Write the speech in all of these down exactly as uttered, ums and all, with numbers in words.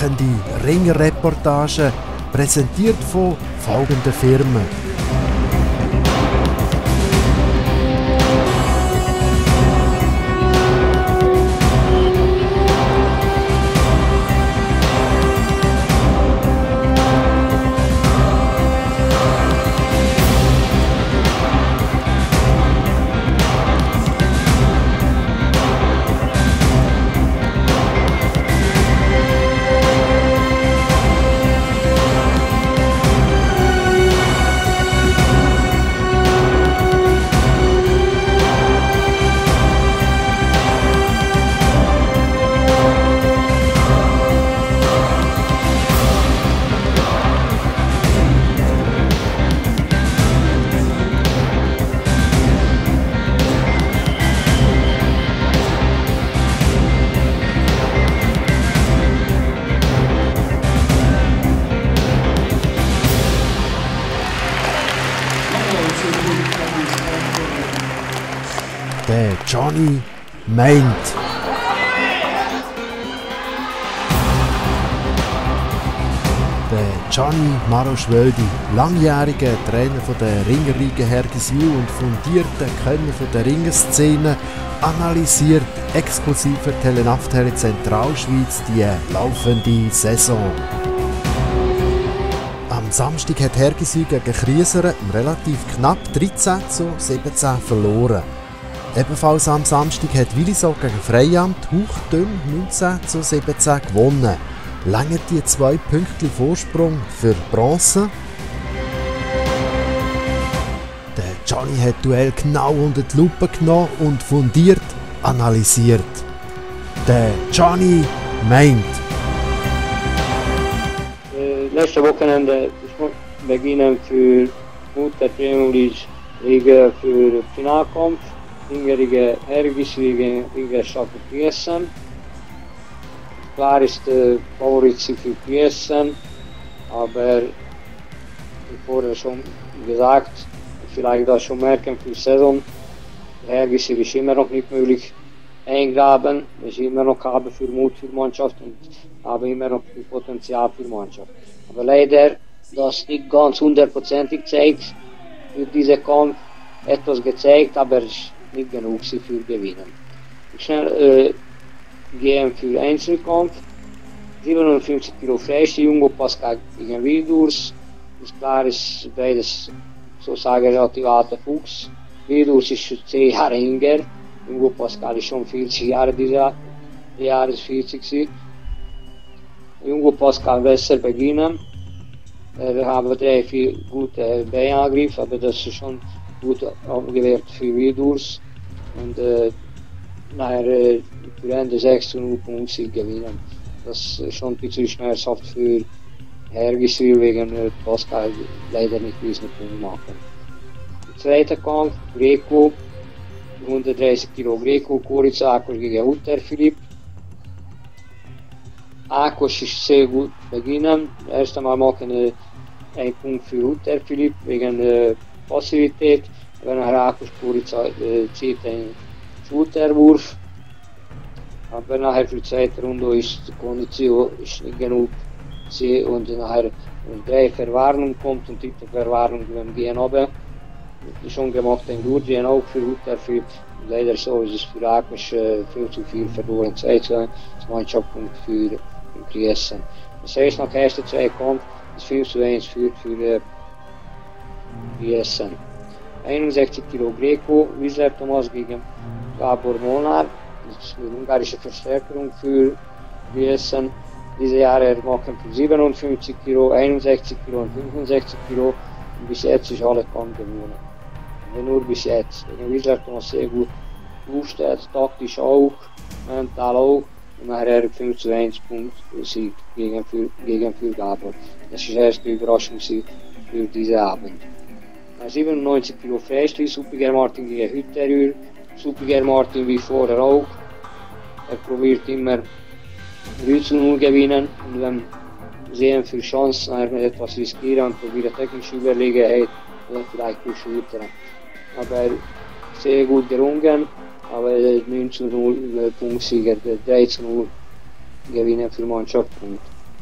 Packende Ringerreportage, präsentiert von folgenden Firmen. Der Johnny meint. Der Gianni Maroschwöldi, langjähriger Trainer von der Ringerliga Hergiswil und fundierter Kenner von der Ringerszene, analysiert exklusiv für Telenaftere Zentralschweiz die laufende Saison. Am Samstag hat Hergiswil gegen Krieseren relativ knapp dreizehn zu siebzehn verloren. Ebenfalls am Samstag hat Willisau gegen Freiamt hauchdünn neunzehn zu siebzehn gewonnen. Lange die zwei Pünktchen Vorsprung für Bronze? Der Johnny hat Duell genau unter die Lupe genommen und fundiert analysiert. Der Johnny meint. Äh, letzte Wochenende beginnen für Mutter Premier Liga für Finalkampf. Ringerige Hergiswil gegen Stadler Piesen. Klar ist der Favorit für Piesen, aber wie vorher schon gesagt, vielleicht das schon merken für die Saison. Hergiswil ist immer noch nicht möglich eingraben, es ist immer noch haben für Mut für die Mannschaft und haben immer noch viel Potenzial für die Mannschaft. Aber leider, das nicht ganz hundertprozentig zeigt für diesen Kampf, etwas gezeigt, aber nicht genug für gewinnen. Schnell äh, gehen für Einzelkampf. siebenundfünfzig Kilo Freistil, Jungo Pascal gegen Wildurs. Ist klar, ist beides so sagen relativ alter Fuchs. Wildurs ist schon zehn Jahre jünger. Jungo Pascal ist schon vierzig Jahre dieser Jahr ist vierzig. Jungo Pascal besser beginnen. Wir haben drei, vier gute Beinangriffe, aber das ist schon gut aufgewehrt für Wildurs und äh, nachher äh, für Ende sechs zu null Punktsieg gewinnen. Das ist schon ein bisschen schmerzhaft für Hergiswil wegen äh, Pascal leider nicht diesen Punkt machen. Der zweite Kampf, Greco, hundertdreißig Kilo Greco, Korica Akos gegen Hutter Philipp. Akos ist sehr gut beginnen. Erst einmal machen äh, ein Punkt für Hutter Philipp wegen äh, Passivität, wenn er Akos Korica äh, zieht einen Schulterwurf. Aber nachher für die zweite Runde ist die Kondition ist nicht genug und nachher drei Verwarnung kommt und dritte Verwarnung beim Gehen runter. Schon gemacht ein Gurgien auch für Hutter Philipp. Leider so ist es für Akos äh, viel zu viel verloren. zwei zu eins Mannschaftspunkt für, für Kriesen. Das heißt, nach der ersten zwei kommt, ist fünf zu eins für, für äh, Kriesen. einundsechzig Kilo Greco, Wiesler Thomas gegen Gabor Molnar. Das ist eine ungarische Verstärkung für Kriesen. Diese Jahre machen für siebenundfünfzig Kilo, einundsechzig Kilo und fünfundsechzig Kilo. Und bis jetzt ist alle kaum gewonnen. Und nur bis jetzt. Gegen Wiesler Thomas sehr gut aufsteht, taktisch auch, mental auch. Und nachher fünf zu eins Punkt Sieg gegen, für, gegen für Gabor. Das ist die erste Überraschung für diesen Abend. siebenundneunzig Kilo Freistil, Suppiger Martin gegen Hütterür. Suppiger Martin wie vorher auch. Er probiert immer drei zu null gewinnen und wenn sehen für Chancen, er etwas riskieren und probiert technische Überlegenheit oder vielleicht durchschüttern. Aber sehr gut gerungen, aber neun zu null Punktsieger, drei zu null Gewinnen für Mannschaft.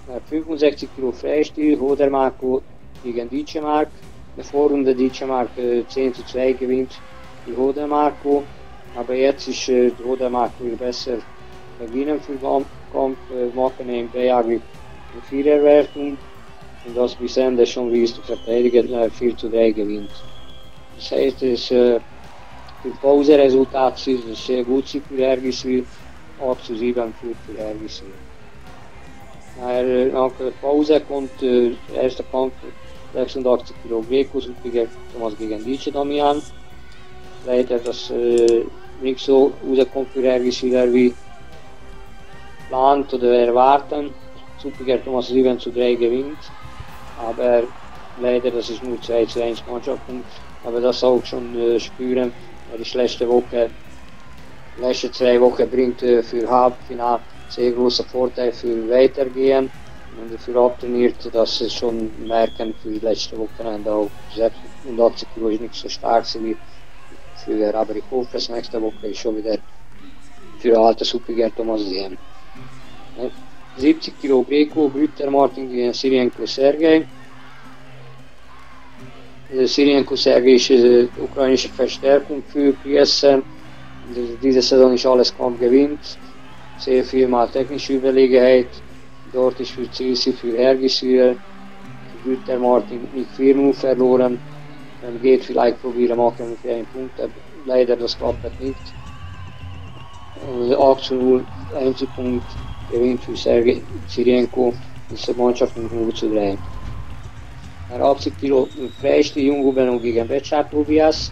fünfundsechzig Kilo Freistil, Hodermako gegen Dietzschemark. In der Vorrunde Dietzschemark äh, zehn zu zwei gewinnt für Hodermako. Aber jetzt ist äh, Hodermako wieder besser beginnen für Kampf, äh, machen im B-Agri eine Viererwertung. Und das bis Ende schon wie es der Verteidiger äh, vier zu drei gewinnt. Das heißt, es äh, für Pauseresultat ist es sehr gut für Hergiswil, acht zu sieben für Hergiswil. Nach der Pause kommt äh, der erste Kampf sechsundachtzig Kilo Greco gegen Thomas gegen Dietsche Damian. Leider das äh, nicht so rauskommt für Hergiswil wie geplant oder erwarten. Suppiger Thomas sieben zu drei gewinnt. Aber leider das ist nur zwei zu eins Mannschaftspunkt. Aber das auch schon äh, spüren. Er ist letzte Woche, letzte zwei Wochen bringt äh, für Halbfinale sehr großer Vorteil für Weitergehen. Und dafür abtrainiert, dass sie schon merken für die letzte Wochenende auch sechsundachtzig Kilo ist nicht so stark wie früher. Aber ich hoffe, dass nächste Woche ist schon wieder für alte Suppiger Thomas sehen. siebzig Kilo Greco, Grüter Martin gegen Syrienko Sergej. Syrienko Sergej ist eine ukrainische Verstärkung für P S N. Diese Saison ist alles kaum gewinnt. Sehr viel mal technische Überlegenheit. Dort ist für C S I, für Hergiswil, für Grüter Martin nicht vier null verloren. Man geht vielleicht probieren machen für einen Punkt, aber leider das klappt nicht. acht zu null, Einzelpunkt gewinnt für Sergej Syrienko, ist die Mannschaft mit null zu drei. achtzig Kilo Freistil, Jungo Benno gegen Becsak Tobias.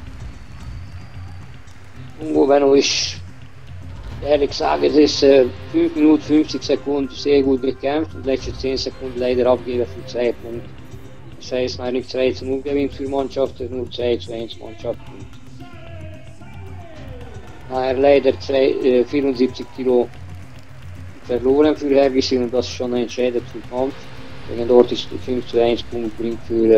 Jungo Benno ist, ehrlich gesagt, es ist äh, fünf Minuten fünfzig Sekunden sehr gut gekämpft und letzte zehn Sekunden leider abgegeben für zwei Punkte. Das heißt, man nicht zwei zu null gewinnt für Mannschaft, nur zwei zu eins Mannschaft. Er leider zwei, äh, vierundsiebzig Kilo verloren für Hergiswil und das ist schon entscheidend für den Kampf. Wegen dort ist der fünf zu eins Punkt bringt für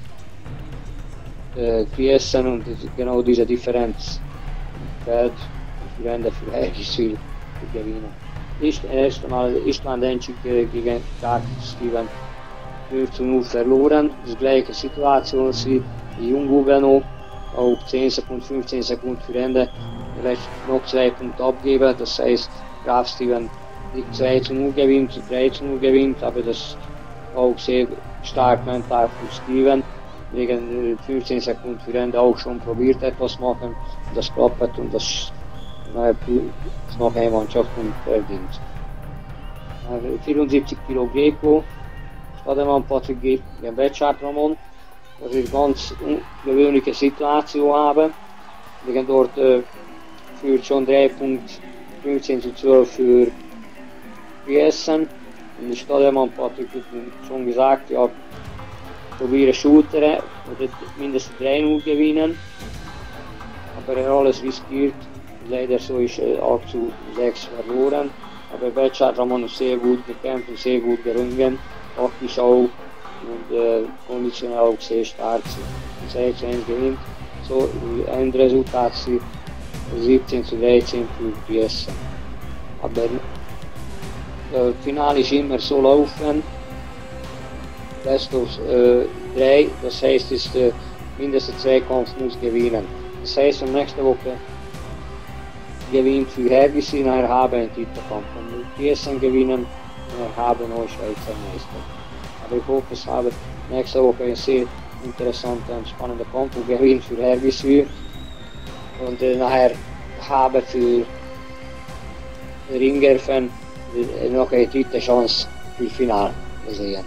äh, P S N und genau diese Differenz fällt für Ende für Hergiswil zu gewinnen. Ist erst einmal Istvan Dencik gegen Karl Steven fünf zu null verloren. Die gleiche Situation wie Jungo Benno, auch zehn Sekunden, fünfzehn Sekunden für Ende. Vielleicht noch zwei Punkte abgeben, das heißt Graf Steven nicht zwei zu null gewinnt, drei zu null gewinnt, aber das auch sehr stark mental für Steven. Wegen fünfzehn Sekunden für Ende auch schon probiert etwas machen, das klappt und das ist noch eine Mannschaft und verdient. vierundsiebzig Kilo Greco, Stademann Patrick gegen Becsak Ramon. Das ist eine ganz ungewöhnliche Situation haben. Wegen dort äh, führt schon drei Punkte, fünfzehn zu zwölf für P S N. Und der Stademann Patrick hat schon gesagt, ja, probieren Shooter oder mindestens drei null gewinnen. Aber er hat alles riskiert. Leider so ist er acht zu sechs verloren. Aber Becsak Ramon ist sehr gut gekämpft und sehr gut gerungen. Taktisch auch und äh, konditionell auch sehr stark. sechs zu eins gewinnt. So ein Resultat ist siebzehn zu dreizehn für P S N. Aber das Finale ist immer so laufen. Best of äh, drei, das heißt, ist äh, mindestens zwei Kampf muss gewinnen. Das heißt, am nächsten Woche gewinnt für Hergiswil, er haben einen Titelkampf. Und P S N gewinnen, er haben auch Schweizer Meister. Aber ich hoffe, es haben nächste Woche einen sehr interessanten und spannenden Kampf und gewinnt für Hergiswil. Und äh, nachher haben für Ringerfen äh, noch eine dritte Chance für das Finale sehen.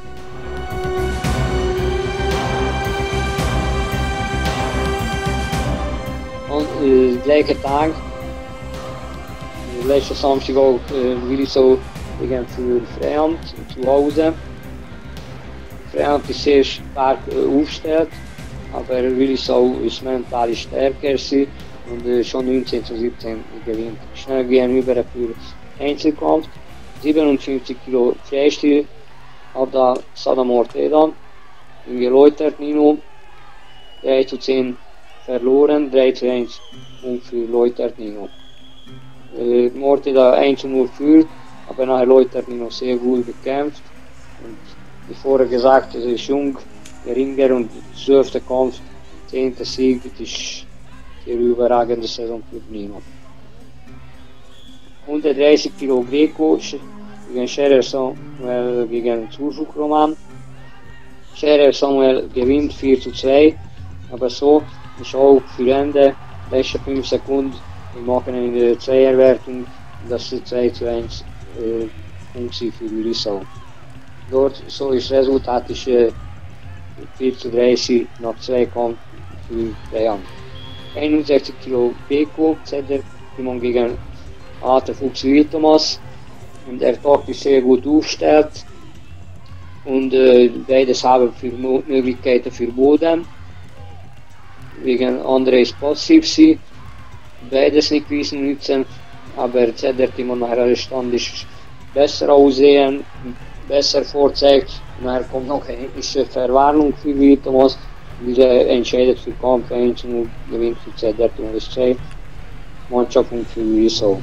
Und äh, gleichen Tag, letzten Samstag auch äh, will ich so gegen für Freiamt zu Hause. Freiamt ist sehr stark äh, aufgestellt, aber Willisau ist mental stärker sie und äh, schon neunzehn zu siebzehn gewinnt. Schnell gehen über für Einzelkampf. siebenundfünfzig Kilo Freistil hat da Saddam Ortega geläutert Nino. drei zu zehn verloren, drei zu eins und für Leutert Nino. Äh, Ortega eins zu null führt, aber nachher Leutert Nino sehr gut gekämpft. Und wie vorher gesagt, er ist jung, der Ringer und zwölfter Kampf, zehnter Sieg, das ist eine überragende Saison für Nino. hundertdreißig Kilo Greco gegen Scherer Samuel gegen Zuschuk Roman. Scherer Samuel gewinnt vier zu zwei, aber so ist auch für Ende, letzte fünf Sekunden, wir machen eine Zweierwertung, das ist zwei zu eins äh, Punkt für Lissau. Dort so ist das Resultat ist, äh, vier zu dreißig nach zwei Kampf für Bayern. einundsechzig Kilo Beko, Zeder, Timon gegen Arthur Fuchs Thomas und er taktisch sehr gut aufstellt und äh, beides haben für Möglichkeiten für Boden. Wegen andere ist passiv sie, beides nicht wissen nützen, aber Zeder Timon nachher alle Stand ist besser aussehen, besser vorzeigt. Nachher kommt noch eine Verwarnung für Thomas, dieser entscheidet für Kampf eins zu null, gewinnt für Zeder Timon das zwei. Mannschaft und für Lissau.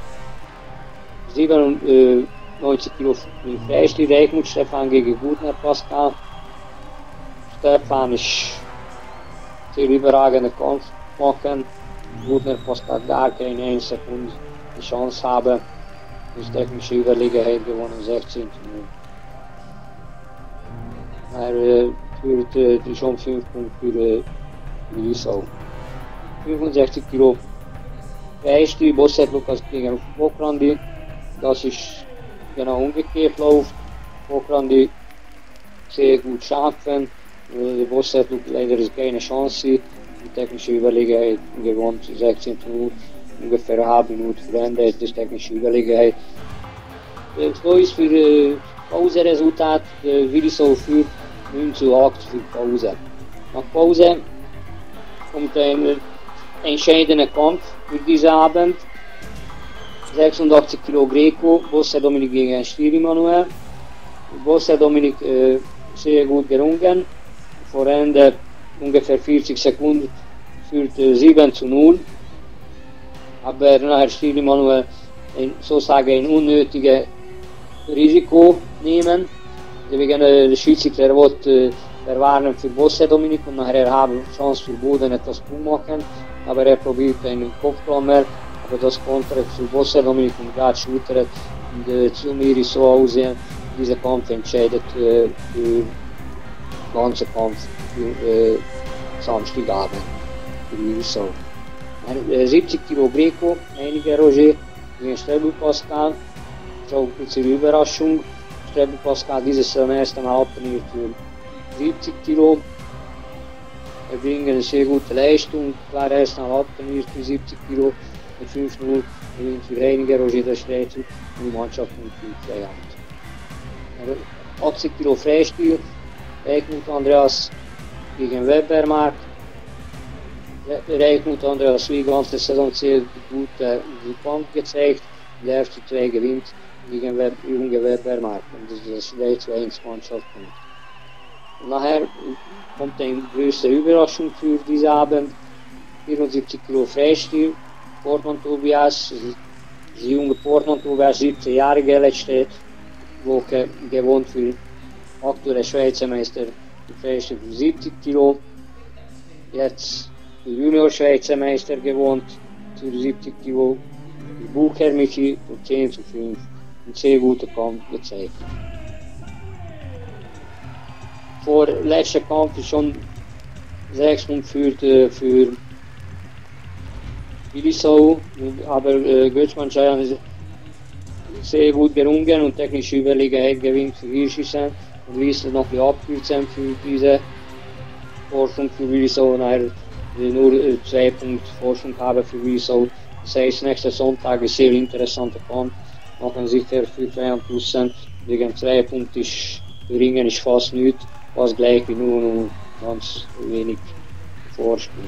siebenundneunzig Kilo Freistil Reichmut, Stefan gegen Gutner Pascal. Stefan ist sehr überragender Kampf machen. Gutner Pascal gar keine eine Sekunde die Chance haben. Die technische Überlegenheit gewonnen sechzehn zu null. Er äh, führt äh, die schon fünf Punkte für äh, Lissau. fünfundsechzig Kilo Freistil, Bosset Lukas gegen Vokrandi. Das ist genau umgekehrt läuft. Vokrandi sehr gut schaffen. Der Bosset leider ist keine Chance. Die technische Überlegenheit gewonnen zu sechzehn zu null. Ungefähr eine halbe Minute verändert die technische Überlegenheit. So ist für das Pauseresultat Willisau für neun zu acht für Pause. Nach Pause kommt ein entscheidender Kampf für diesen Abend. sechsundachtzig Kilo Greco, Bossa Dominik gegen Stier Emanuel. Bossa Dominik äh, sehr gut gerungen. Vor Ende ungefähr vierzig Sekunden führt äh, sieben zu null. Aber nachher Stier Emanuel sozusagen ein unnötiges Risiko nehmen. Deswegen äh, der Schiedsrichter wird äh, verwarnen für Bossa Dominik und nachher haben Chance für Boden etwas zu machen. Aber er probiert einen Kopfklammer. Aber das konnte für Bossa Dominik und gerade schultert und äh, zu mir ist so aussehen, dieser Kampf entscheidet äh, für den ganzen Kampf für äh, Samstagabend für Lissau. Äh, siebzig Kilo Greco, einige Roger gegen Strebel Pascal, so eine kurze Überraschung. Strebel Pascal dieses Semester mal abtrainiert für siebzig Kilo. Er bringt eine sehr gute Leistung, war erst mal abtrainiert für siebzig Kilo. fünf zu null gewinnt für Reiniger, Roger der Streitz und die Mannschaft und für Freiheit. achtzig Kilo Freistil, Reichmut Andreas gegen Webermark. Reichmut Andreas wie ganze Saison sehr gut äh, die Kampf gezeigt. Der erste zwei gewinnt gegen Web, junge Webermark und das ist drei zu eins Mannschaft. Und nachher kommt eine größte Überraschung für diesen Abend. vierundsiebzig Kilo Freistil. Portman Tobias, der junge Portman Tobias, siebzehn-jährige letzte Woche gewonnen für aktuelle Schweizer Meister, die Freistil für siebzig Kilo. Jetzt der Junior Schweizer Meister gewonnen für siebzig Kilo. Die Bucher Michi für zehn zu fünf. Ein sehr guter Kampf gezeigt. Vor letzter Kampf ist schon sechs Punkte für, für Lissau, aber äh, Götzmann ist sehr gut gerungen und technische Überlegenheit gewinnt für Hirschisen und ließ noch die abkürzen für diese Forschung für Lissau und er nur äh, zwei Punkte Forschung haben für Lissau. Das heißt, nächster Sonntag ist sehr interessanter Kampf, machen sicher für zwei Plussen, wegen zwei Punkte ist für Ringen ist fast nichts, fast gleich wie nur und ganz wenig Vorsprung.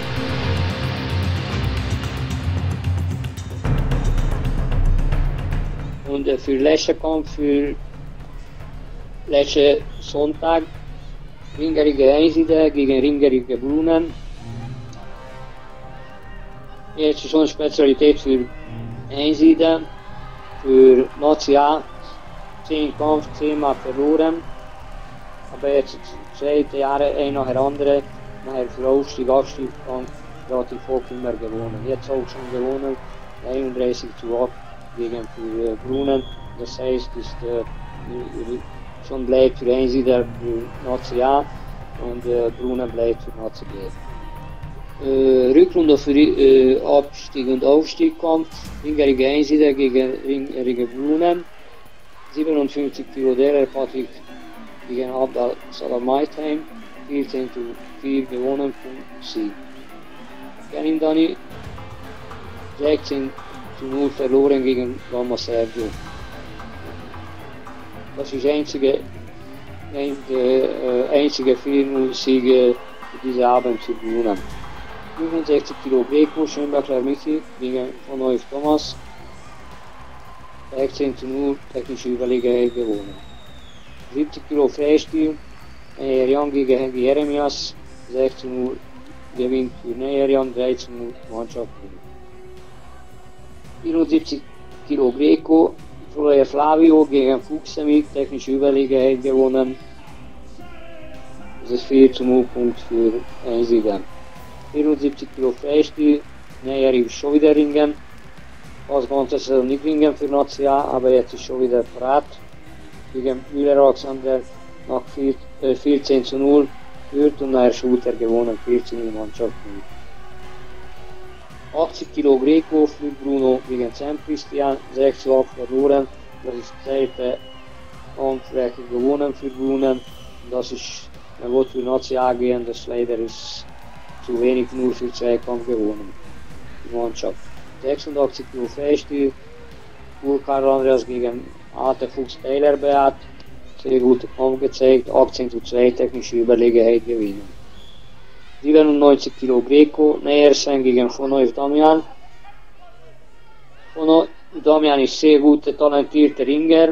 Und äh, für letzten Kampf, für letzten Sonntag, Ringerige Einside gegen Ringerige Blumen. Jetzt ist schon eine Spezialität für Einside, für Nazi A, zehn Kampf, zehnmal verloren. Aber jetzt zweite Jahre, ein nach der andere, nachher für Aufstieg, Abstieg und relativ hoch immer gewonnen. Jetzt auch schon gewonnen, einunddreißig zu acht gegen für Brunnen. Das heißt, ist äh, schon bleibt für Einsiedler für Nazi A und äh, Brunnen bleibt für Nazi B. Äh, Rückrunde für äh, Abstieg und Aufstiegkampf, Ringerige Einsiedler gegen Ringerige Brunnen, siebenundfünfzig Kilo derer Patrick gegen Abdal Salamaitheim, vierzehn zu vier gewonnen von Sieg. Kerim Dani, sechzehn zu null verloren gegen Gamma Sergio. Das ist der einzige, ein, äh, einzige vier null Siege für diesen Abend zu Brunnen. fünfundsechzig Kilo Greco, Schönbachler Michi gegen von Neuf Thomas, sechzehn zu null technische Überlegenheit gewonnen. siebzig Kilo Freistil, Neyerjan gegen Hengi Jeremias, sechs zu null gewinnt für Neyerjan, drei zu null Mannschaft. vierundsiebzig Kilo Greco, Florian Flavio gegen Fuchsemik, technische Überlegenheit gewonnen. Das ist vier zu null Punkt für Einsieger. vierundsiebzig Kilo Freistil, Neyer ist schon wieder Ringen. Das Ganze ist nicht Ringen für Nazi A, aber jetzt ist schon wieder parat. Gegen Müller Alexander nach vierzehn zu null führt und nachher Shooter gewonnen, vierzehn in Mannschaften. achtzig Kilo Greco für Bruno gegen Sam Christian, sechs zu acht verloren. Das ist die zweite Kampfwerke gewonnen für Bruno. Das ist, man will für Nazi A gehen, das leider ist zu wenig, nur für zwei Kampf gewonnen. Die Mannschaft. sechsundachtzig Kilo Freistil, Karl Andreas gegen Arte Fuchs Taylor Beat, sehr gute Kampf gezeigt, achtzehn zu zwei technische Überlegenheit gewinnen. siebenundneunzig Kilo Greco, Neyersen gegen von Neuf Damian. Von Neuf Damian ist sehr guter, talentierter Ringer,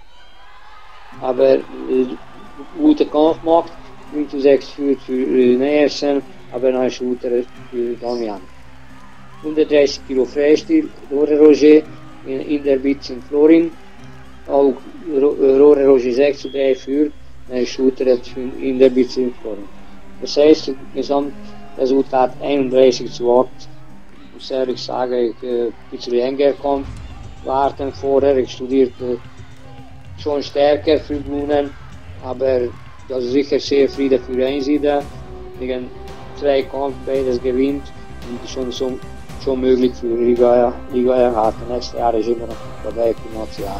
aber äh, gute Kampf macht, fünf zu sechs führt für äh, Neyersen, aber ein Shooter für Damian. hundertdreißig Kilo Freistil, Rohre Roger in, in der Bitz in Florin. Auch Rohre Roger sechs zu drei führt, ein Shooter in der Bitz in Florin. Das heißt, Gesamtresultat einunddreißig zu acht. Ich muss ehrlich sagen, ich äh, ein bisschen enger kommt. Warten vorher, ich studierte schon stärker für Brunnen, aber das ist sicher sehr Friede für Einsiedler. Gegen zwei Kampf beides gewinnt und schon, so, schon möglich für Liga, Liga erhalten. Nächstes Jahr ist immer noch dabei für Nazi A.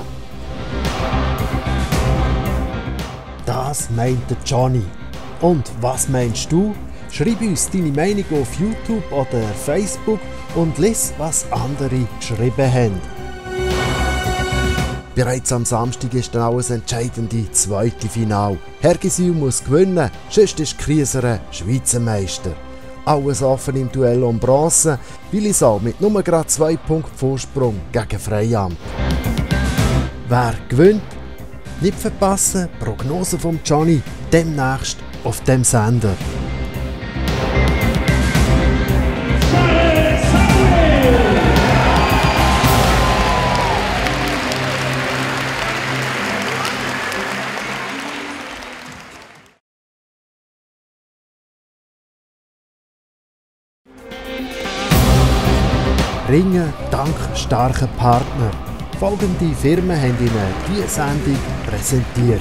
Das meint der Johnny. Und was meinst du? Schreib uns deine Meinung auf YouTube oder Facebook und lies, was andere geschrieben haben. Bereits am Samstag ist dann auch das entscheidende zweite Finale. Hergiswil muss gewinnen, sonst ist Krieseren Schweizer Meister. Alles offen im Duell um Bronze, Willisau mit nur gerade zwei Punkten Vorsprung gegen Freiamt. Wer gewinnt? Nicht verpassen, Prognose von Johnny demnächst auf dem Sender. Ringen dank starken Partner. Folgende Firmen haben Ihnen diese Sendung präsentiert.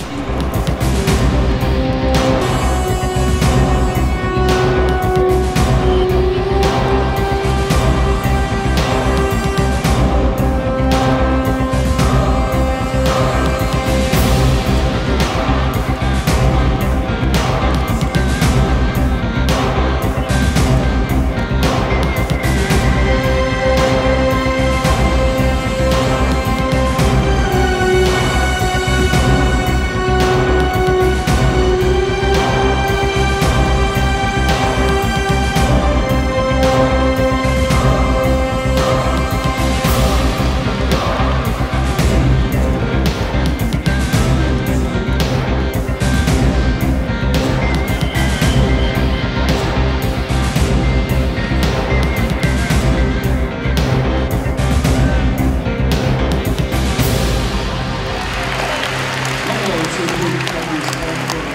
Thank you.